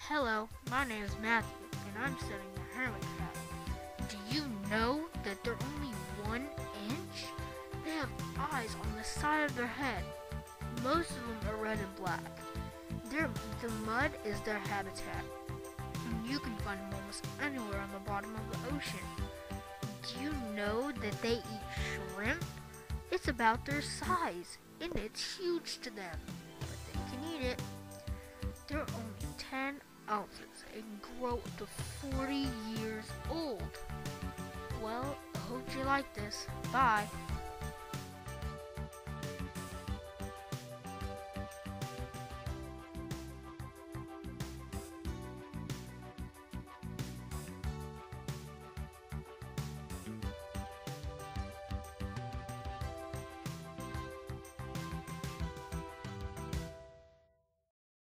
Hello, my name is Matthew, and I'm studying the hermit crab. Do you know that they're only 1 inch? They have eyes on the side of their head. Most of them are red and black. The mud is their habitat, and you can find them almost anywhere on the bottom of the ocean. Do you know that they eat shrimp? It's about their size, and it's huge to them, but they can eat it. They're only 10 ounces and grow up to 40 years old. Well, I hope you like this. Bye.